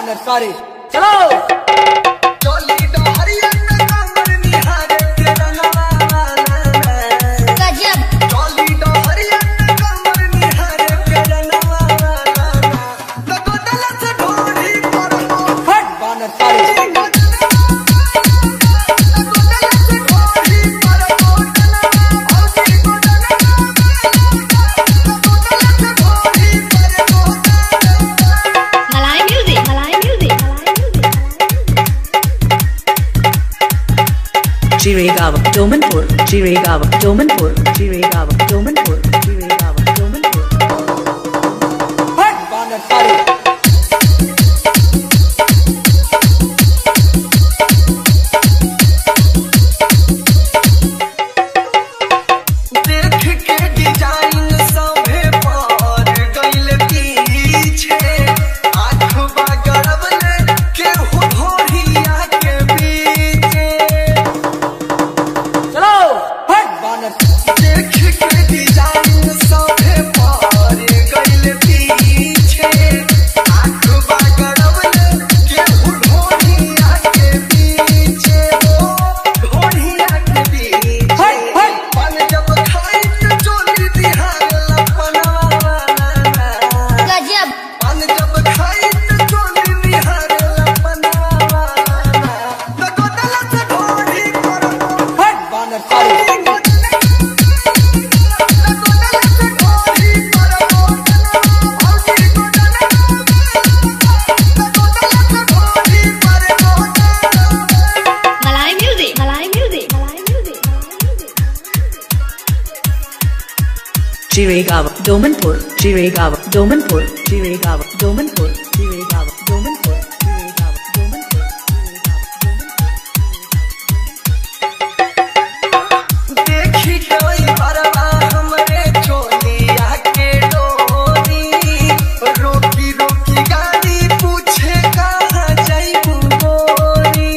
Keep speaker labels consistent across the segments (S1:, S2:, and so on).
S1: सारे चलो
S2: Jiregawa, Domanpur, Jiregawa, Domanpur, Jiregawa, Domanpur, Jiregawa, Domanpur.
S1: बानर सारे
S3: देख के डिजाइन सभे पर गइल पीछे आँख बगड़बले के हो घोड़िया के बीचे
S1: चलो बानर
S3: देख के डिजाइन सभे पर गइल पीछे आँख बगड़बले के हो घोड़िया के बीचे हो घोड़िया के बीचे पान जब खाई तो चोली दिहार लपनावा
S4: गजब
S3: पान जब खाई तो चोली दिहार लपनावा तो गोदला से घोड़ी पर
S1: बानर सारे
S4: Malaai music, Malaai music, Malaai music.
S2: Jiregawa, Domanpur, Jiregawa, Domanpur, Jiregawa, Domanpur, Jiregawa, Domanpur, Jiregawa, Domanpur,
S3: देखी कोई बरवा हमरे चोलिया के डोरी रोकी रोकी गाड़ी पूछे कहाँ जाइबू गोरी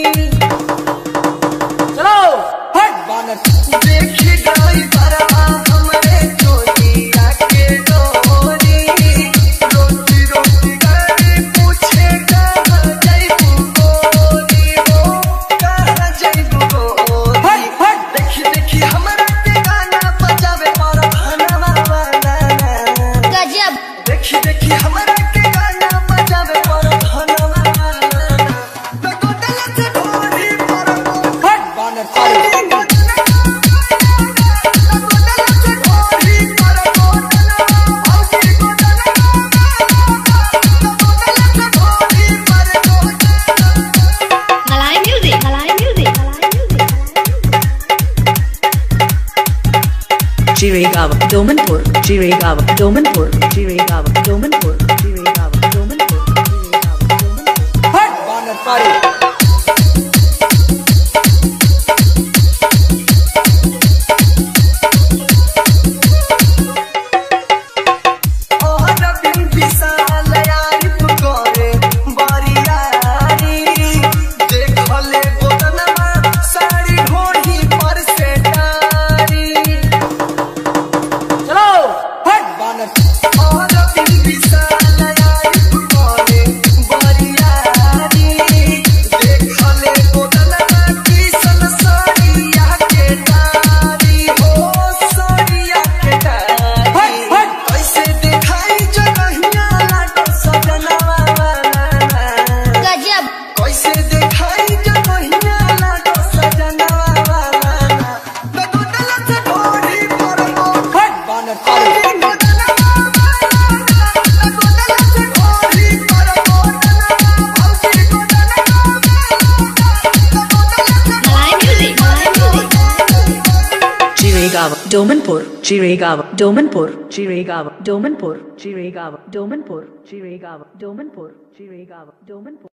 S1: चलो बानर
S3: देखी कोई बरवा हमरे चोलिया के डोरी रोकी रोकी गाड़ी पूछे कहाँ जाइबू गोरी हो कहाँ जाइबू गोरी देखी देखी हमरा के गाना बजावे पर भनवा वाला
S4: गजब
S3: देखी देखी हमरा के गाना बजावे पर भनवा वाला तो गोदला से घोड़ी पर
S1: बानर सारे
S3: गोदला से घोड़ी पर गोदला औसी गोदला तो गोदला से घोड़ी पर गोदला
S4: Malaai music, Malaai music, Malaai music.
S2: Jiregawa, Domanpur, Jiregawa, Domanpur, Jiregawa, Domanpur, Jiregawa, Domanpur, Jiregawa, Domanpur.
S1: बानर सारे
S3: और बिन विशाल यारिफ करे बरियारी देखले गोदनमा साड़ी ढोढ़ी पर से डारी
S1: चलो बानर
S3: और बिन विशाल यारिफ करे बरियारी देखले गोदनमा किसन साड़िया के डारी हो साड़िया के डारी कैसे दिखाई जगहिया लाडो सजनवा वाला
S4: गजब
S3: कैसे दिखाई जगहिया लाडो सजनवा वाला तो गोदला से घोड़ी पर
S1: बानर सारे
S3: गोदला से घोड़ी पर गोदला औसी गोदला तो गोदला से
S4: Malaai music, Malaai music.
S2: Jiregawa, Domanpur, Jiregawa, Domanpur, Jiregawa, Domanpur, Jiregawa, Domanpur, Jiregawa, Domanpur, Jiregawa, Domanpur.